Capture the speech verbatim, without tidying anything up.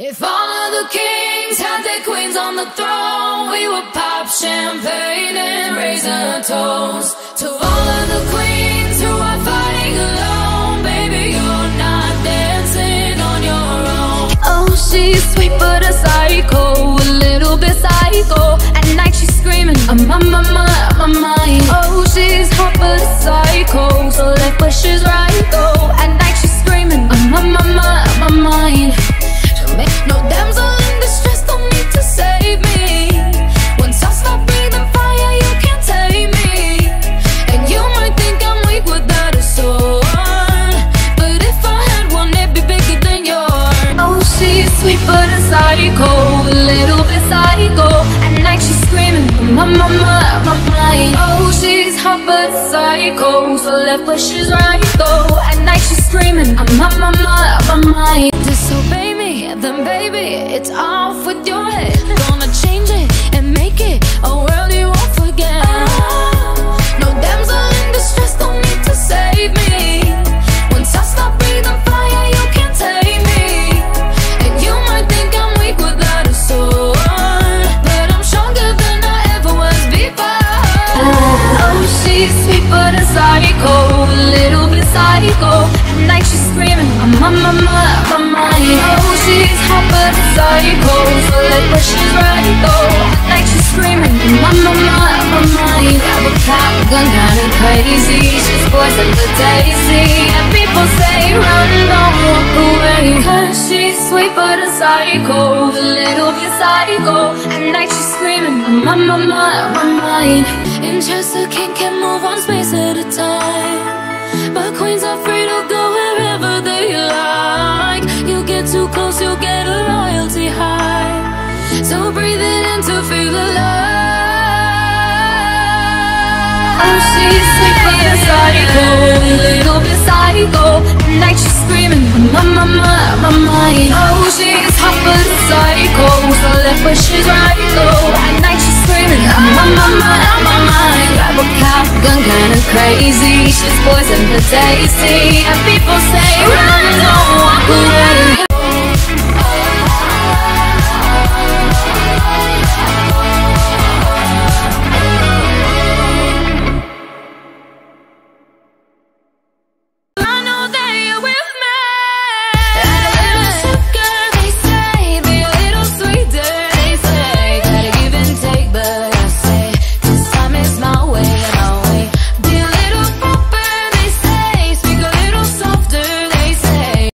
If all of the kings had their queens on the throne, we would pop champagne and raise a toast to all of the queens who are fighting alone. Baby, you're not dancing on your own. Oh, she's sweet but a psycho, a little bit psycho. At night she's screaming, I'm on my mind, my mind. Oh, she's hot but a psycho, so left but she's right though. At night she's screaming, I'm on my mind, my mind. No damsel in distress, don't need to save me. Once I stop breathing fire, you can't take me. And you might think I'm weak without a sword, but if I had one, it'd be bigger than yours. Oh, she's sweet but a psycho, a little bit psycho. At night she's screaming, my, my, my, my mind. Oh, she's hot but a psycho, so left but she's right though. At night she's screaming, I'm my, my, my, my mind. Disobey me, then baby, it's off with your head. Gonna change it and make it a world you won't forget. No damsel in distress, don't need to save me. Once I stop breathing fire, you can't take me. And you might think I'm weak without a sword, but I'm stronger than I ever was before. Oh, she's sweet but a psycho, a little bit psycho. At night she's screaming, I'm on my, my, my mind. Oh, she's hot but a psycho, so left but she's right though. At night she's screaming, I'm on my, my, my mind. Grab a cop gun, kinda crazy. She's poison but tasty, and people say run, don't walk away. Cause she's sweet but a psycho, a little bit psycho. At night she's screaming, I'm on my, my, my mind. In just a king can move one space at a time, but queens are free to go wherever they like. You get too close, you'll get a royalty high, so breathe it in to feel alive. Oh, she's sweet but a psycho, a little bit psycho. At night she's screaming, I'm on my, my, my mind. Oh, she's hot but a psycho, so left but she's right though. At night she's screaming, I'm on my, my, my mind. Grab a cop gun, kinda crazy. She's poison but tasty, and people say run, don't walk away.